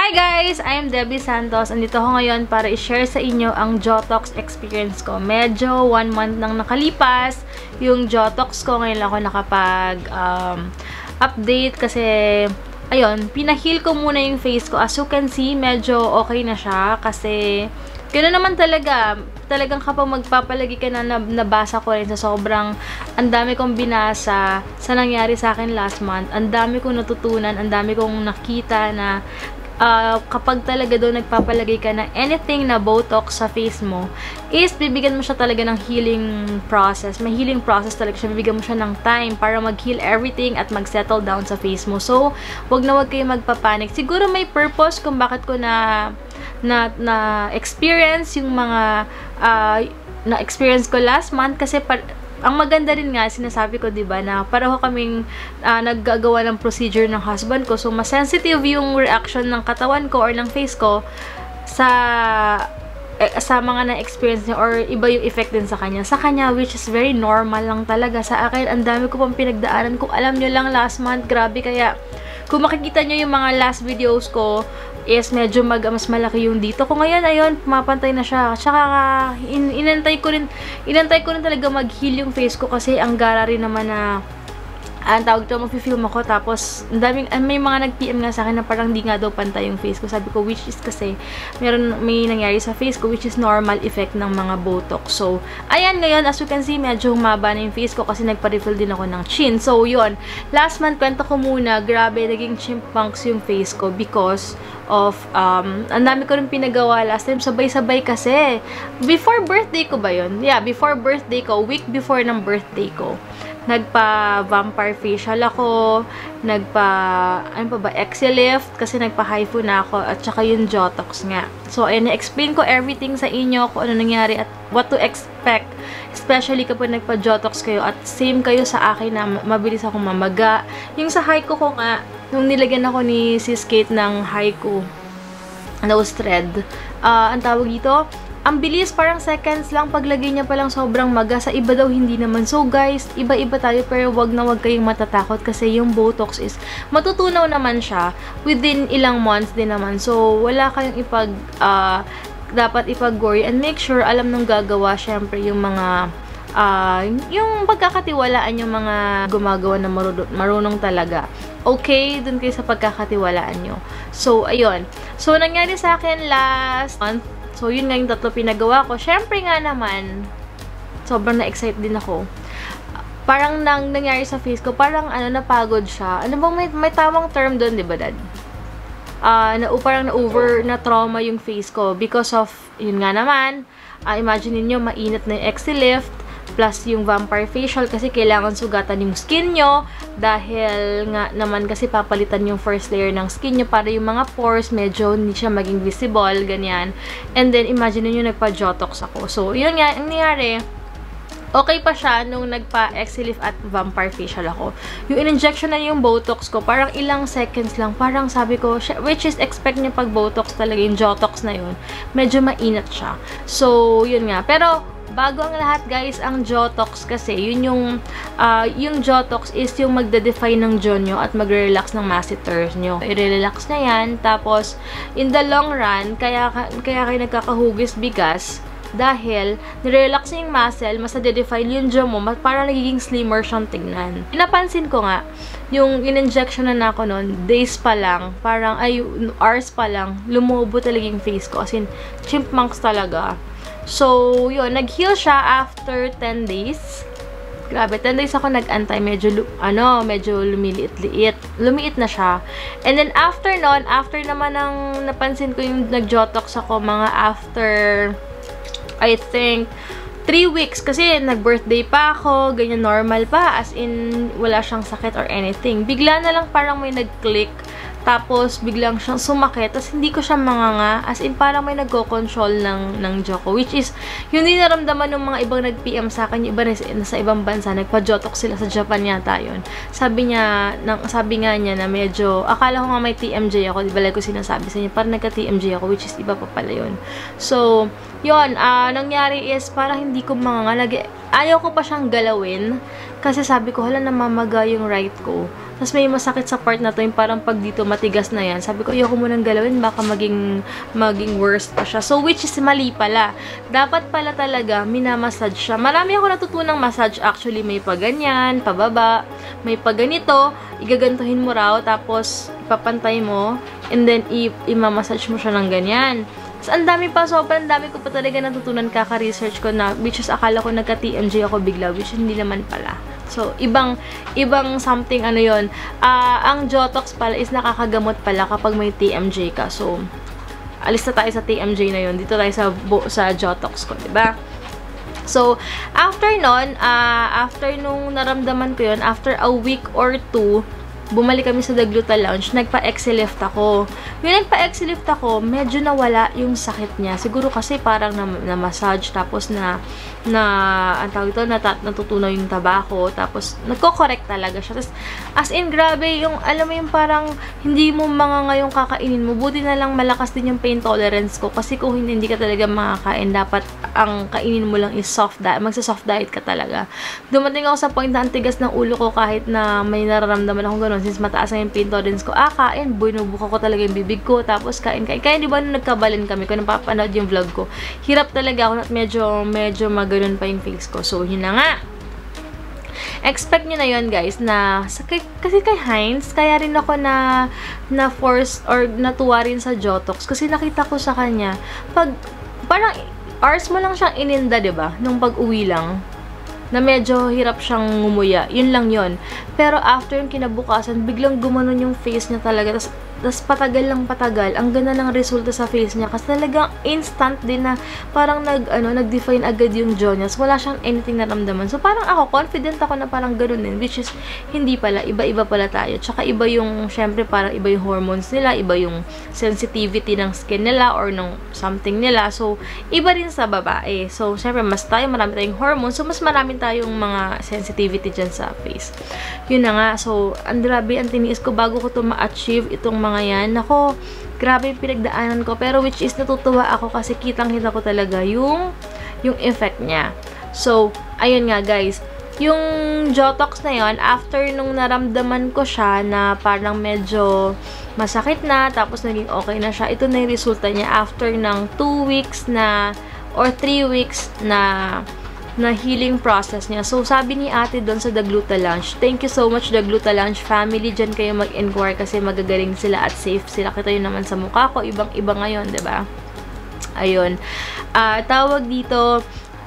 Hi guys! I'm Debbie Santos. Andito ako ngayon para i-share sa inyo ang Jotox experience ko. Medyo 1 month nang nakalipas yung Jotox ko. Ngayon lang ako nakapag-update kasi, ayun, pinahil ko muna yung face ko. As you can see, medyo okay na siya kasi gano'n naman talaga. Talagang kapag magpapalagi ka na nabasa ko rin sa sobrang ang dami kong binasa sa nangyari sa akin last month. Ang dami kong natutunan, ang dami kong nakita na kapag talaga doon nagpapalagay ka na anything na Botox sa face mo, is bibigyan mo siya talaga ng healing process. May healing process talaga siya. Bibigyan mo siya ng time para mag-heal everything at mag-settle down sa face mo. So, wag kayo magpapanik. Siguro may purpose kung bakit ko na experience yung mga na experience ko last month kasi ang maganda rin nga, sinasabi ko, diba, na pareho kaming naggagawa ng procedure ng husband ko. So, mas sensitive yung reaction ng katawan ko or ng face ko sa mga na-experience niya or iba yung effect din sa kanya. Sa kanya, which is very normal lang talaga. Sa akin, ang dami ko pang pinagdaanan. Kung alam nyo lang last month, grabe. Kaya, kung makikita nyo yung mga last videos ko, is medyo mas malaki yung dito ko. Ngayon, ayun, mapantay na siya. Tsaka, inantay ko rin talaga mag-heal yung face ko kasi ang gara rin naman na ang tawag ito, mag-film ako, tapos may mga nag-PM nga sa akin na parang di nga daw pantay yung face ko. Sabi ko, which is kasi may nangyari sa face ko, which is normal effect ng mga Botox. So, ayan, ngayon, as you can see, medyo humaba na yung face ko kasi nagpa-refill din ako ng chin. So, yun, last month, kwento ko muna, grabe, naging chipmunks yung face ko because of, ang dami ko rin pinagawa last time, sabay-sabay kasi. Before birthday ko ba yun? Yeah, before birthday ko, week before ng birthday ko. Nagpa-vampire facial ako, ano pa ba, Exilift, kasi nagpa-HIFU na ako, at saka yung Jotox nga. So, ayun, na-explain ko everything sa inyo, kung ano nangyari, at what to expect, especially kapag nagpa-Jotox kayo, at same kayo sa akin na mabilis akong mamaga. Yung sa HIFU ko nga, nung nilagyan ako ni Sis Kate ng HIFU, nose thread, ang tawag dito, ang bilis, parang seconds lang, paglagay niya palang sobrang maga. Sa iba daw, hindi naman. So, guys, iba-iba tayo, pero wag kayong matatakot kasi yung Botox is, matutunaw naman siya within ilang months din naman. So, wala kayong dapat ipag-worry and make sure, alam nung gagawa, syempre, yung mga, yung pagkakatiwalaan yung mga gumagawa na marunong talaga. Okay, dun kayo sa pagkakatiwalaan nyo. So, ayun. So, nangyari sa akin last month. So, yun nga yung tatlo pinagawa ko. Syempre nga naman, sobrang na-excite din ako. Parang nangyari sa face ko, parang napagod siya. Ano bang may tamang term doon, di ba, Dad? Parang na trauma yung face ko because of, yun nga naman, imagine niyo mainit na yung Exilift, plus yung vampire facial kasi kailangan sugatan yung skin nyo dahil nga naman kasi papalitan yung first layer ng skin nyo para yung mga pores medyo hindi siya maging visible, ganyan. And then, imagine nyo nagpa-Jotox ako. So, yun nga, ang nangyari, okay pa siya nung nagpa-Exilift at vampire facial ako. Yung in-injection na yung Botox ko, parang ilang seconds lang, parang sabi ko, which is expect niya pag Botox talaga, yung Jotox na yun, medyo mainit siya. So, yun nga. Pero, bago ang lahat, guys, ang Jotox kasi, yun yung Jotox is yung magde-define ng jaw nyo at magre-relax ng masseters nyo. I-relax na yan, tapos, in the long run, kaya kayo nagkakahugis bigas, dahil, nire-relax yung muscle, mas na-define yung jaw mo, para nagiging slimmer siyang tignan. Pinapansin ko nga, yung in-injection na ako noon, days pa lang, parang, hours pa lang, lumubo talaga yung face ko, as in, chipmunks talaga. So, yun, nag-heal siya after 10 days. Grabe, 10 days ako nag-antay. Medyo lumiit na siya. And then, after nun, after naman ng napansin ko yung nag-Jotox ako, mga after, I think, 3 weeks. Kasi, nag-birthday pa ako, ganyan, normal pa. As in, wala siyang sakit or anything. Bigla na lang parang may nag-click. Tapos, biglang siyang sumakit. Tapos, hindi ko siya manganga. As in, parang may nagko-control ng jaw ko. Which is, yun din naramdaman ng mga ibang nag-PM sa akin. Yung iba nasa ibang bansa. Nagpa-Jotox sila sa Japan yata yun. Sabi nga niya na medyo, akala ko nga may TMJ ako. Di ba, like ko sinasabi sa niya, parang nagka-TMJ ako. Which is, iba pa pala yun. So, yun, nangyari is, parang hindi ko manganga. Ayaw ko pa siyang galawin. Kasi sabi ko, hala, namamaga yung right ko. Tapos may masakit sa part na to, yung parang pag dito matigas na yan. Sabi ko, ayoko munang galawin, baka maging worse pa siya. So, which is mali pala. Dapat pala talaga, minamassage siya. Marami ako natutunang massage actually. May pa ganyan, pababa, may pa ganito, igagantuhin mo raw, tapos ipapantay mo, and then imamassage mo siya ng ganyan. So, ang dami pa, sobrang dami ko pa talaga natutunan kaka-research ko na, which is akala ko nagka-TMJ ako bigla, which hindi naman pala. So, ibang something ano yon. Ang Jotox pala is nakakagamot pala kapag may TMJ ka. So, alis na tayo sa TMJ na yon. Dito tayo sa Jotox ko, diba? So, after nung naramdaman ko yon, after a week or 2, bumalik kami sa Dagluta Lounge, nagpa-exilift ako. Yung nagpa-exilift ako, medyo nawala yung sakit niya. Siguro kasi parang na-massage, tapos ang tawag ito, natutunaw yung tabako, tapos nagko-correct talaga siya. Tapos, as in, grabe, yung, alam mo yung parang, hindi mo mga ngayong kakainin mo, buti na lang malakas din yung pain tolerance ko, kasi kung hindi ka talaga makakain, dapat ang kainin mo lang is soft diet, magsa-soft diet ka talaga. Dumating ako sa point na ang tigas ng ulo ko kahit na may nararamdaman akong ganun, since mataas na yung pain tolerance ko, kain, binubuka ko talaga yung bibig ko, tapos kain. Kaya di ba nung nagkabalin kami, kung napapanood yung vlog ko, hirap talaga ako, at medyo maganon pa yung face ko. So, yun na nga. Expect nyo na yun, guys, na, kasi kay Heinz, kaya rin ako na force or natuwa rin sa Jotox, kasi nakita ko sa kanya, parang, hours mo lang siyang ininda, diba? Nung pag-uwi lang, na medyo hirap siyang ngumuya. Yun lang yun. Pero after yung kinabukasan, biglang gumanon yung face niya talaga. Tapos patagal lang patagal. Ang ganda ng resulta sa face niya. Kasi talagang instant din na parang nag-define agad yung jaw niya. So, wala siyang anything naramdaman. So, parang ako, confident ako na parang gano'n din. Which is, hindi pala. Iba-iba pala tayo. Tsaka iba yung, syempre, parang iba yung hormones nila. Iba yung sensitivity ng skin nila or ng something nila. So, iba rin sa babae. So, syempre, marami tayong hormones. So, mas marami tayong mga sensitivity dyan sa face. Yun na nga. So, ang grabe, ang tiniis ko bago ko to ma-achieve itong mga yan. Nako, grabe yung pinagdaanan ko. Pero which is natutuwa ako kasi kitang-kita ko talaga yung effect niya. So, ayun nga guys. Yung Jotox na yon, after nung naramdaman ko siya na parang medyo masakit na, tapos naging okay na siya, ito na yung resulta niya after ng 2 weeks na or 3 weeks na healing process niya. So, sabi ni ate doon sa Dagluta Lounge, thank you so much Dagluta Lounge family, dyan kayo mag-inquire kasi magagaling sila at safe sila. Kita yun naman sa mukha ko, ibang-iba ngayon, diba? Ayun. Tawag dito,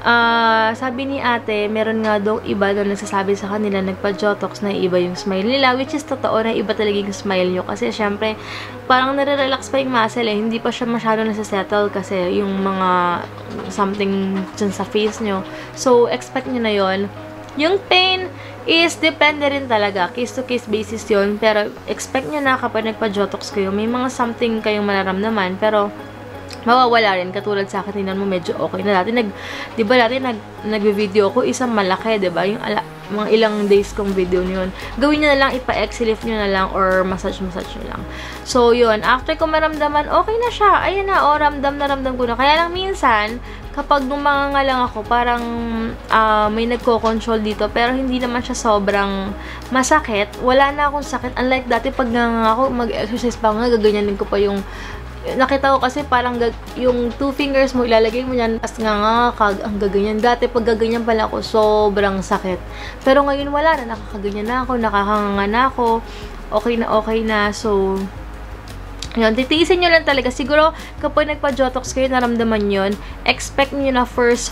sabi ni ate, meron nga daw iba doon nagsasabi sa kanila, nagpa-Jotox na iba yung smile nila, which is totoo na iba talaga yung smile nyo. Kasi syempre, parang nare-relax pa yung muscle hindi pa siya masyado nasa-settle kasi yung mga something dyan sa face nyo. So, expect nyo na yon. Yung pain is depende rin talaga. Case-to-case basis yon. Pero, expect nyo na kapag nagpa-Jotox kayo, may mga something kayong mararamdaman. Pero, mawawala rin. Katulad sa akin, tingnan mo, medyo okay na. Diba dati nag-video ko, isang malaki, diba? Yung mga ilang days kong video nyo yun. Gawin nyo na lang, ipa-exilift nyo na lang, or massage nyo lang. So, yun. After ko maramdaman, okay na siya. Ayan na, ramdam ko na. Kaya lang minsan, kapag numanga lang ako, parang may nagko-control dito, pero hindi naman siya sobrang masakit. Wala na akong sakit. Unlike dati, pag ako, mag-exercise pa nga, gaganyanin ko pa yung nakita ko kasi parang yung 2 fingers mo, ilalagay mo yan, as ang gaganyan. Dati pag gaganyan pala ako, sobrang sakit. Pero ngayon wala na, nakakaganyan na ako, nakakanganga na ako, okay na. So, yun, titiisin nyo lang talaga. Siguro, kapag nagpa-Jotox kayo, naramdaman yun, expect nyo na first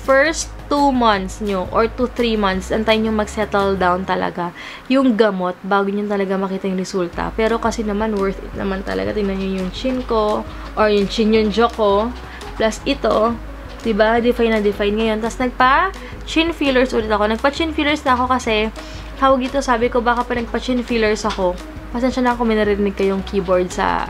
2 months nyo, or 2-3 months, antayin nyo mag-settle down talaga yung gamot, bago nyo talaga makita yung resulta. Pero kasi naman, worth it naman talaga. Tingnan nyo yung chin ko, or yung jaw ko, plus ito, diba? Define ngayon. Tapos nagpa-chin fillers ulit ako. Nagpa-chin fillers na ako kasi, tawag ito, sabi ko, baka pa nagpa-chin fillers ako. Pasensya na ako, may narinig kayong keyboard sa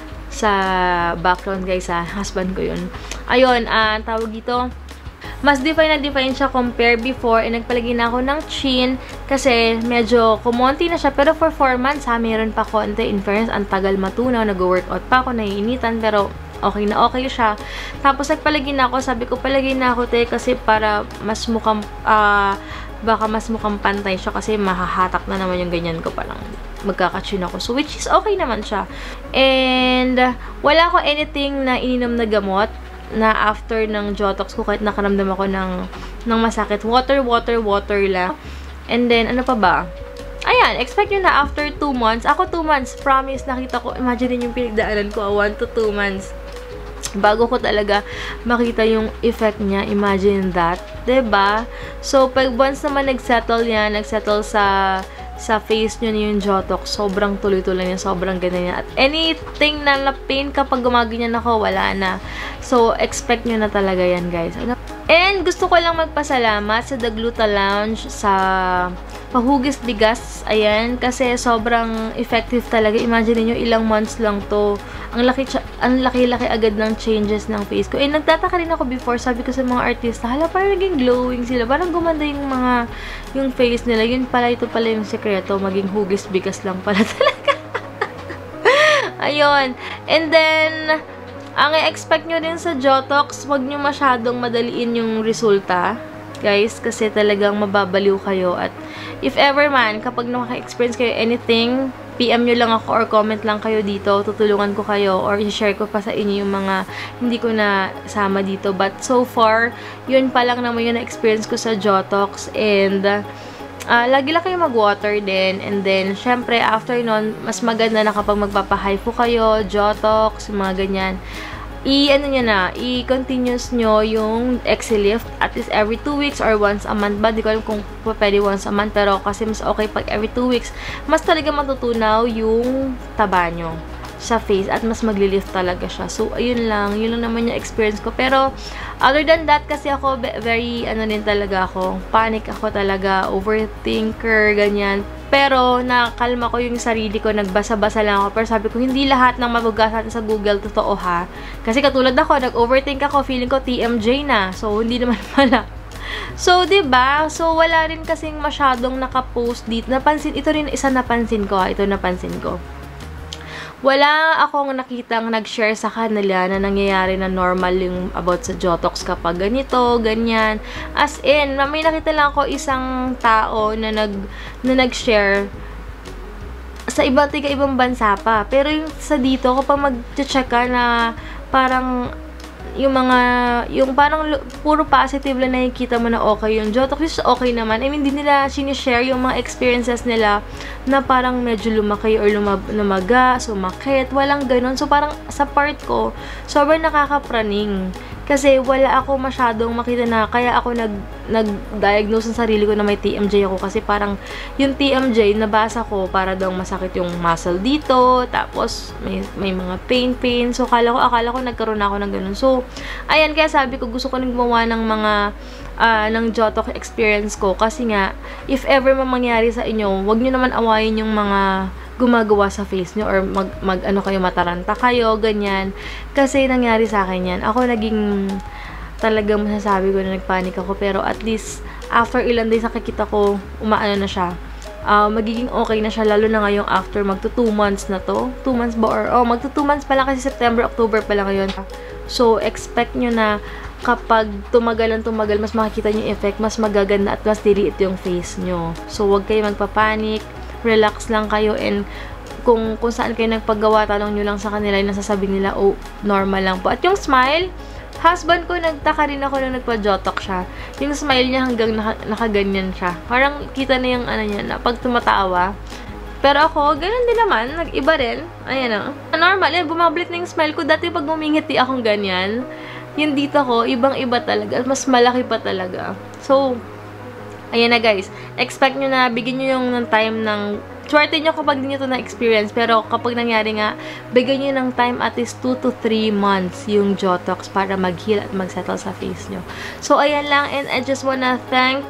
background, guys, husband ko yun. Ayun, tawag ito, mas define siya compare before, nagpalagay na ako ng chin, kasi medyo kumonti na siya, pero for 4 months, meron pa konti. In fairness, ang tagal matunaw, nag-workout pa ako, naiinitan, pero okay na okay siya. Tapos, nagpalagay na ako, sabi ko, palagay na ako, kasi para mas mukhang, baka mas mukhang pantay siya kasi mahahatak na naman yung ganyan ko, parang magkakatune ako. So, which is okay naman siya. And, wala ko anything na ininom na gamot na after ng Jotox ko, kahit nakaramdam ako ng masakit. Water lang. And then, ano pa ba? Ayan, expect nyo na after 2 months. Ako 2 months, promise, nakita ko, imagine yung pinagdaanan ko, 1 to 2 months. Bago ko talaga makita yung effect niya, imagine that. 'Di ba? So, pag once naman nagsettle sa face nyo yung Jotox, sobrang tuloy-tuloy niya, sobrang ganda niya. At anything na na-pain kapag gumaganyan ako, wala na. So, expect nyo na talaga yan, guys. And, gusto ko lang magpasalamat sa The Gluta Lounge, sa pahugis bigas, ayan, kasi sobrang effective talaga. Imagine niyo ilang months lang to. Ang laki-laki agad ng changes ng face ko. Nagtataka rin ako before, sabi ko sa mga artista, hala, parang naging glowing sila. Parang gumanda yung face nila. Yun pala, ito pala yung sekreto, maging hugis bigas lang pala talaga. Ayun. And then, ang i-expect nyo din sa Jotox, wag nyo masyadong madaliin yung resulta, guys, kasi talagang mababaliw kayo. At if ever man, kapag naka-experience kayo anything, PM nyo lang ako or comment lang kayo dito, tutulungan ko kayo or i-share ko pa sa inyo yung mga hindi ko na sama dito. But so far, yun pa lang naman yung na-experience ko sa Jotox. And lagi lang kayo mag-water din. And then, syempre, after nun, mas maganda na kapag magpapahypo kayo, Jotox, mga ganyan. I-continuous nyo yung Exilift at least every 2 weeks or once a month ba? Di ko alam kung pwede once a month, pero kasi mas okay pag every 2 weeks, mas talaga matutunaw yung taba nyo sa face at mas maglilift talaga siya. So, ayun lang. Yun lang naman yung experience ko. Pero, other than that, kasi ako, very, din talaga ako. Panic ako talaga. Overthinker, ganyan. Pero, nakalma ko yung sarili ko. Nagbasa-basa lang ako. Pero sabi ko, hindi lahat ng mabugasa sa Google totoo, ha? Kasi katulad ako, nag-overthink ako. Feeling ko TMJ na. So, hindi naman pala. So, 'di ba? So, wala rin kasing masyadong naka-post dito. Ito rin isa napansin ko, ha? Ito napansin ko. Wala akong nakitang nag-share sa kanila na nangyayari na normal yung about sa Jotox kapag ganito, ganyan. As in, may nakita lang ako isang tao na nag-share sa ibang bansa pa. Pero yung sa dito, kapag mag-check ka na parang yung parang puro positive lang nakikita mo na okay yung Jotox, is okay naman. I mean, hindi nila sinishare yung mga experiences nila na parang medyo lumaki or lumaga, sumakit, walang ganun. So, parang sa part ko, sobrang nakakapraning. Kasi wala ako masyadong makita na, kaya ako nag-diagnose ng sarili ko na may TMJ ako. Kasi parang yung TMJ, nabasa ko, para daw masakit yung muscle dito, tapos may mga pain. So, akala ko nagkaroon ako ng ganun. So, ayan, kaya sabi ko, gusto ko nang gumawa ng mga ng Jotox experience ko. Kasi nga, if ever mangyari sa inyo, wag nyo naman awayin yung mga gumagawa sa face nyo or kayo, mataranta kayo, ganyan. Kasi nangyari sa akin yan. Ako naging talagang masasabi ko na nagpanik ako, pero at least after ilang days nakikita ko umaano na siya. Magiging okay na siya, lalo na ngayong after magto 2 months na to. 2 months ba? Or magto 2 months pa lang kasi September, October pa lang ngayon. So, expect nyo na kapag tumagal, mas makikita nyo yung effect, mas magaganda at mas diliit yung face nyo. So, wag kayo magpapanik. Relax lang kayo, and kung saan kayo nagpagawa, tanong nyo lang sa kanila, yung nasasabi nila, oh, normal lang po. At yung smile, husband ko, nagtaka rin ako nung nagpa-Jotox siya. Yung smile niya hanggang nakaganyan siya. Parang kita na yung niya, na pag tumatawa. Pero ako, ganun din naman, nag-iba rin. Ayan na. Normal, yan, bumablit na yung smile ko. Dati pag ngumingiti akong ganyan, yung dito ko, ibang-iba talaga. Mas malaki pa talaga. So, ayan na, guys. Expect nyo na, bigyan nyo yung time ng, swerte nyo kapag di nyo ito na-experience, pero kapag nangyari nga, bigyan nyo ng time at least 2 to 3 months yung Jotox para mag-heal at mag-settle sa face nyo. So, ayan lang, and I just wanna thank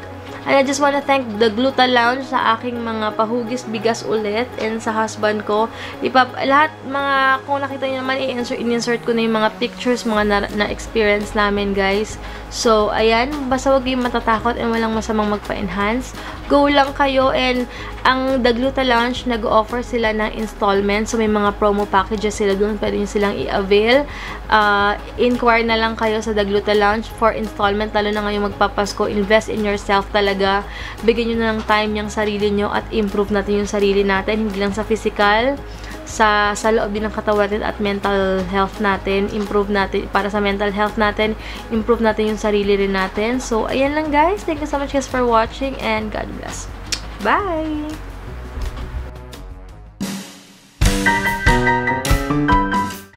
The Gluta Lounge sa aking mga pahugis bigas ulit, and sa husband ko. Lahat kung nakita nyo naman, i-insert ko na yung mga pictures, mga na-experience namin, guys. So, ayan, basta huwag kayong matatakot and walang masamang magpa-enhance. Go lang kayo, and ang The Gluta Lounge, nag-offer sila ng installment. So, may mga promo packages sila doon. Pwede nyo silang i-avail. Inquire na lang kayo sa The Gluta Lounge for installment. Lalo na ngayon magpapasko. Invest in yourself talaga. talaga. Bigyan nyo na ng time yung sarili nyo at improve natin yung sarili natin. Hindi lang sa physical, sa loob din ng katawan natin at mental health natin. Improve natin. Para sa mental health natin, improve natin yung sarili rin natin. So, ayan lang guys. Thank you so much guys for watching and God bless. Bye!